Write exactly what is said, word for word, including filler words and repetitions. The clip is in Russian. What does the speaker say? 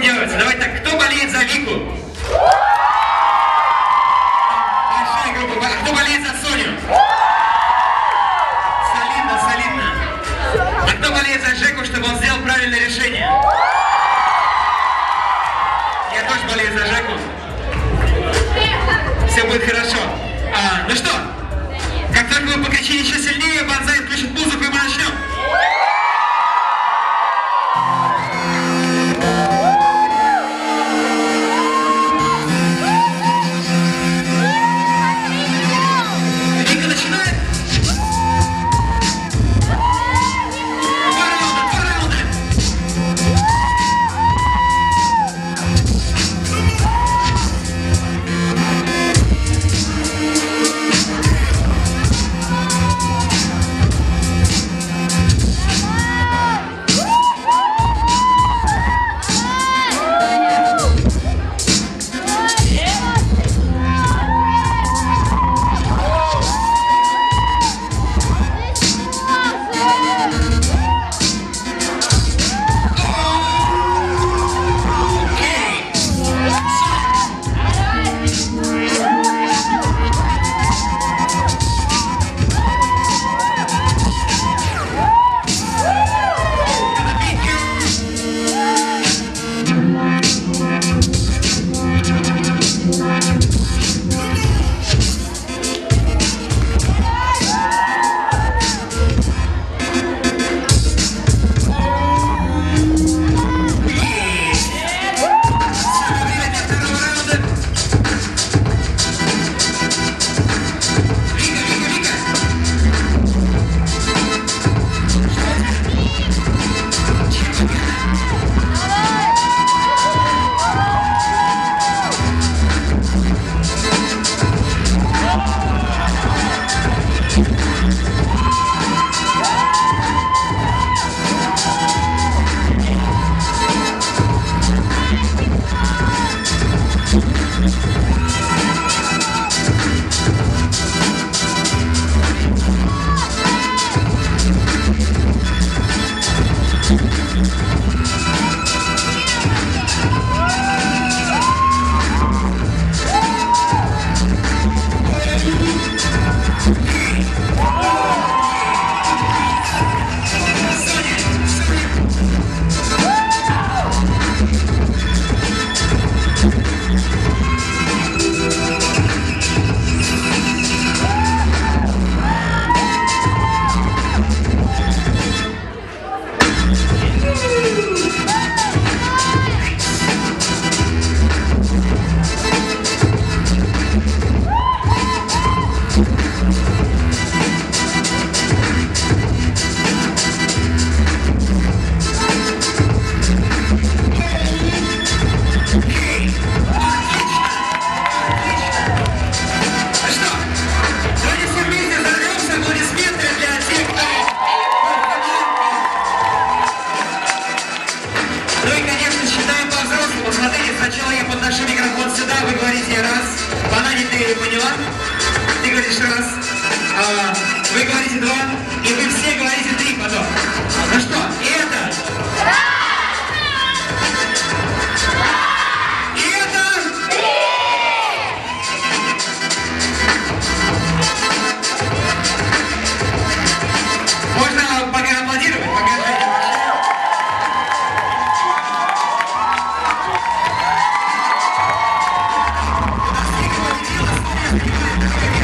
делается. Давайте так, кто болеет за Вику? Большая группа. А кто болеет за Соню? Солидно, солидно. А кто болеет за Жеку, чтобы он сделал правильное решение? Я тоже болею за Жеку. Все будет хорошо. А, ну что, как только вы покричите еще сильнее, Банзай включит музыку, и мы начнем. Вика начинает. Два раунда, два раунда. Сначала я подношу микрофон сюда, вы говорите раз. Банани, ты поняла? Ты говоришь раз. А, вы говорите два. И вы все говорите три потом. Ну что, и это? И это? Можно пока аплодировать? Пока. Thank you.